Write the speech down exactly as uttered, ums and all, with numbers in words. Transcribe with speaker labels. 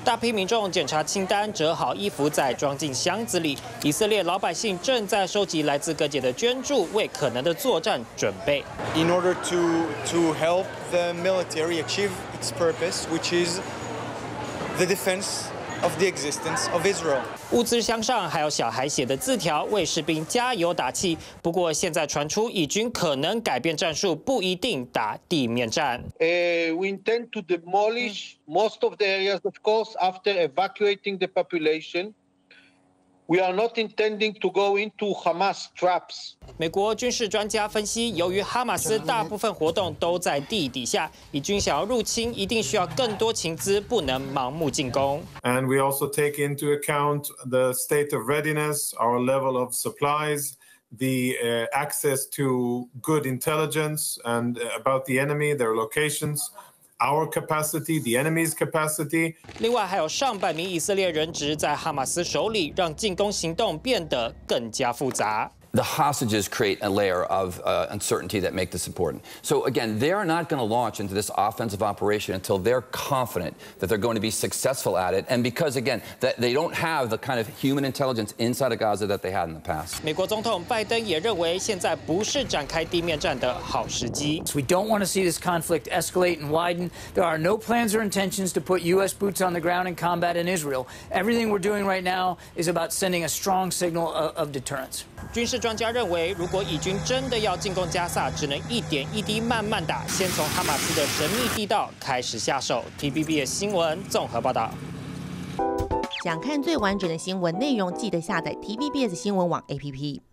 Speaker 1: 大批民众检查清单，折好衣服再装进箱子里。以色列老百姓正在收集来自各界的捐助，为可能的作战准备。
Speaker 2: In order to to help the military achieve its purpose, which is the defense of the existence of Israel.
Speaker 1: 物资箱上还有小孩写的字条，为士兵加油打气。不过现在传出以军可能改变战术，不一定打地面战。
Speaker 3: Uh, we intend to demolish most of the areas, of course, after evacuating the population. We are not intending to go into Hamas traps.
Speaker 1: 美国军事专家分析，由于哈马斯大部分活动都在地底下，以军想要入侵，一定需要更多情资，不能盲目进攻。
Speaker 4: And we also take into account the state of readiness, our level of supplies, the uh, access to good intelligence and about the enemy, their locations. Our capacity, the enemy's capacity.
Speaker 1: 另外，还有上百名以色列人质在哈马斯手里，让进攻行动变得更加复杂。
Speaker 5: The hostages create a layer of uh, uncertainty that make this important. So again, they're not going to launch into this offensive operation until they're confident that they're going to be successful at it, and because again, that they don't have the kind of human intelligence inside of Gaza that they had in the past.
Speaker 1: 美国总统拜登也认为，现在不是展开地面战的好时机。
Speaker 6: We don't want to see this conflict escalate and widen. There are no plans or intentions to put U S boots on the ground in combat in Israel. Everything we're doing right now is about sending a strong signal of, of deterrence.
Speaker 1: 军事专家认为，如果以军真的要进攻加萨，只能一点一滴慢慢打，先从哈马斯的神秘地道开始下手。T V B S 新闻综合报道。
Speaker 7: 想看最完整的新闻内容，记得下载 T V B S 新闻网 A P P。